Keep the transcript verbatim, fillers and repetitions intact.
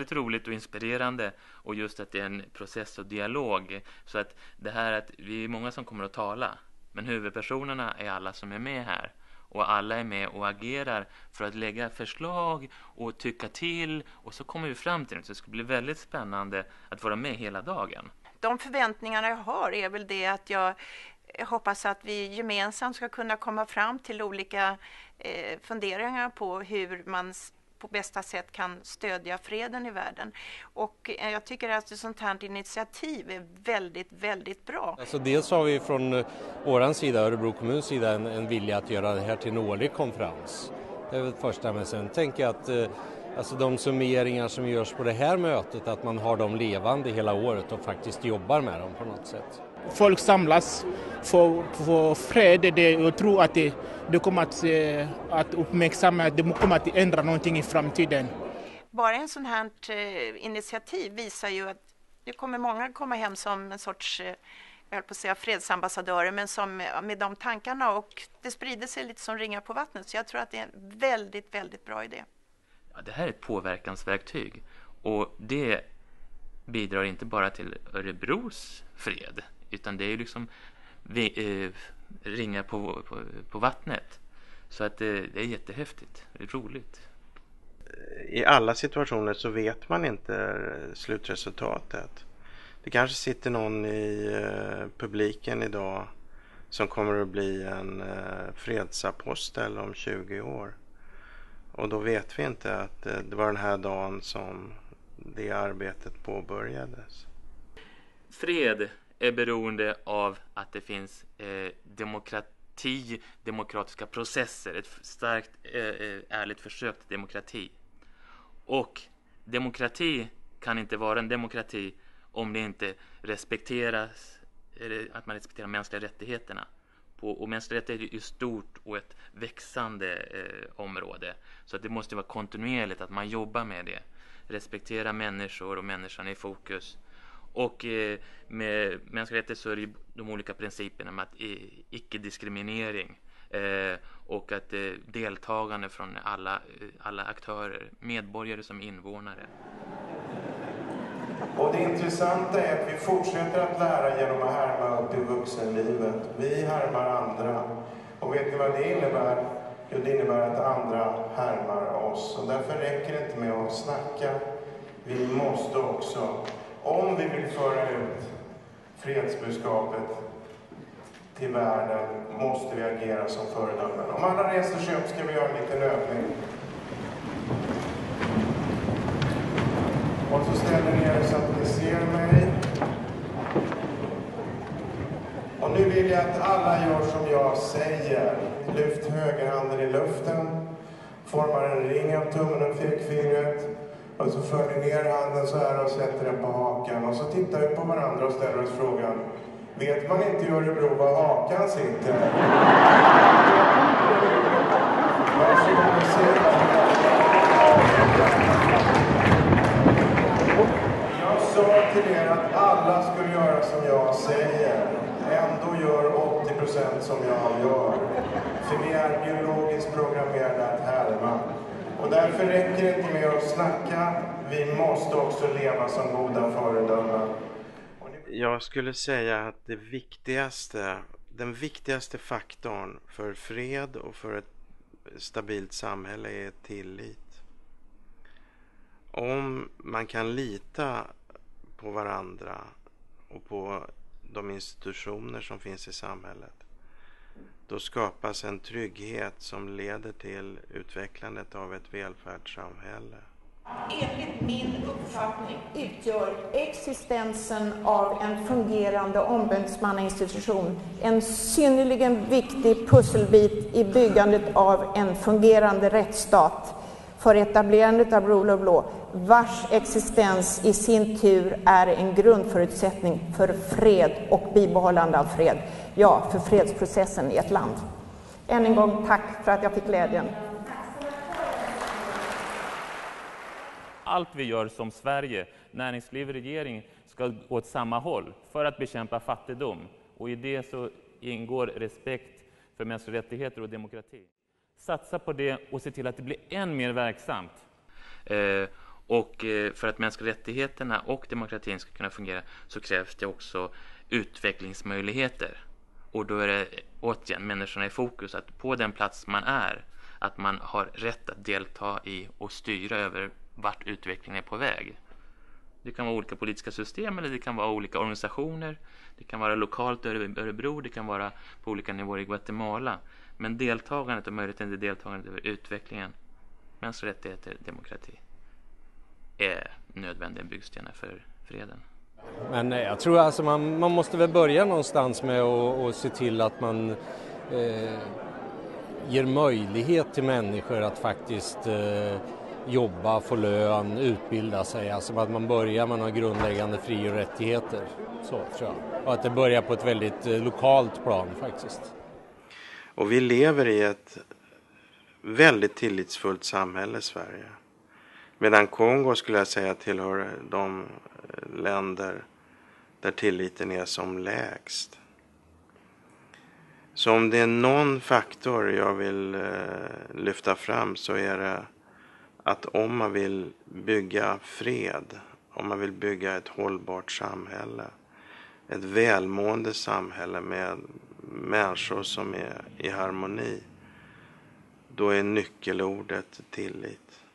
väldigt roligt och inspirerande, och just att det är en process och dialog, så att det här att vi är många som kommer att tala, men huvudpersonerna är alla som är med här, och alla är med och agerar för att lägga förslag och tycka till, och så kommer vi fram till det. Så det ska bli väldigt spännande att vara med hela dagen. De förväntningarna jag har är väl det att jag hoppas att vi gemensamt ska kunna komma fram till olika eh, funderingar på hur man på bästa sätt kan stödja freden i världen. Och eh, jag tycker att ett sånt här initiativ är väldigt, väldigt bra. Alltså dels har vi från vår sida, Örebro kommuns sida, en, en vilja att göra det här till en årlig konferens. Det är väl det första, men sen tänker jag att eh, alltså de summeringar som görs på det här mötet, att man har dem levande hela året och faktiskt jobbar med dem på något sätt. Folk samlas för, för fred, det, och tror att det, det kommer att, att uppmärksamma, att det kommer att ändra någonting i framtiden. Bara en sån här eh, initiativ visar ju att det kommer många komma hem som en sorts, eh, jag höll på att säga fredsambassadörer, men som med de tankarna, och det sprider sig lite som ringar på vattnet. Så jag tror att det är en väldigt, väldigt bra idé. Ja, det här är ett påverkansverktyg, och det bidrar inte bara till Örebros fred, utan det är ju liksom vi, eh, ringar på, på, på vattnet. Så att det, det är jättehäftigt, det är roligt. I alla situationer så vet man inte slutresultatet. Det kanske sitter någon i eh, publiken idag som kommer att bli en eh, fredsapostel om tjugo år. Och då vet vi inte att eh, det var den här dagen som det arbetet påbörjades. Fred är beroende av att det finns eh, demokrati, demokratiska processer, ett starkt eh, ärligt försök till demokrati. Och demokrati kan inte vara en demokrati om det inte respekteras, att man respekterar mänskliga rättigheterna. På, och mänskliga rättigheter är ju stort och ett växande eh, område. Så att det måste vara kontinuerligt att man jobbar med det. Respektera människor och människan i fokus. Och eh, med mänskliga rättigheter så är det ju de olika principerna om att eh, icke-diskriminering eh, och att eh, deltagande från alla, eh, alla aktörer, medborgare som invånare. Och det intressanta är att vi fortsätter att lära genom att härma upp i vuxenlivet. Vi härmar andra. Och vet ni vad det innebär? Jo, det innebär att andra härmar oss. Och därför räcker det inte med att snacka. Vi måste också, om vi vill föra ut fredsbudskapet till världen, måste vi agera som föredömen. Om alla reser sig upp ska vi göra en liten övning. Och så ställer ni er så att ni ser mig. Och nu vill jag att alla gör som jag säger. Lyft högerhanden i luften. Formar en ring av tummen och pekfingret. Och så för ni ner handen så här och sätter den på hakan. Och så tittar vi på varandra och ställer oss frågan. Vet man inte i Örebro var hakan sitter? Varsågod och se. Jag sa till er att alla skulle göra som jag säger. Ändå gör åttio procent som jag gör. För vi är biologiskt programmerade att härma. Och därför räcker det inte med att snacka. Vi måste också leva som goda föredömen. Jag skulle säga att det viktigaste, den viktigaste faktorn för fred och för ett stabilt samhälle är tillit. Om man kan lita på varandra och på de institutioner som finns i samhället, då skapas en trygghet som leder till utvecklandet av ett välfärdssamhälle. Enligt min uppfattning utgör existensen av en fungerande ombudsmannainstitution en synnerligen viktig pusselbit i byggandet av en fungerande rättsstat för etablerandet av rule of law, vars existens i sin tur är en grundförutsättning för fred och bibehållande av fred. Ja, för fredsprocessen i ett land. Än en gång tack för att jag fick glädjen. Allt vi gör som Sverige, näringsliv och regering, ska gå åt samma håll för att bekämpa fattigdom. Och i det så ingår respekt för mänskliga rättigheter och demokrati. Satsa på det och se till att det blir än mer verksamt. Eh, Och eh, för att mänskliga rättigheterna och demokratin ska kunna fungera så krävs det också utvecklingsmöjligheter. Och då är det återigen människorna i fokus, att på den plats man är, att man har rätt att delta i och styra över vart utvecklingen är på väg. Det kan vara olika politiska system eller det kan vara olika organisationer. Det kan vara lokalt i Örebro, det kan vara på olika nivåer i Guatemala. Men deltagandet och möjligheten till deltagandet över utvecklingen, mänskliga rättigheter, demokrati, är nödvändiga byggstenar för freden. Men jag tror alltså man, man måste väl börja någonstans med att och se till att man eh, ger möjlighet till människor att faktiskt eh, jobba, få lön, utbilda sig. Alltså att man börjar med några grundläggande fri- och rättigheter. Så tror jag. Och att det börjar på ett väldigt eh, lokalt plan faktiskt. Och vi lever i ett väldigt tillitsfullt samhälle i Sverige. Medan Kongo skulle jag säga tillhör de länder där tilliten är som lägst. Så om det är någon faktor jag vill eh, lyfta fram så är det att om man vill bygga fred, om man vill bygga ett hållbart samhälle, ett välmående samhälle med människor som är i harmoni, då är nyckelordet tillit.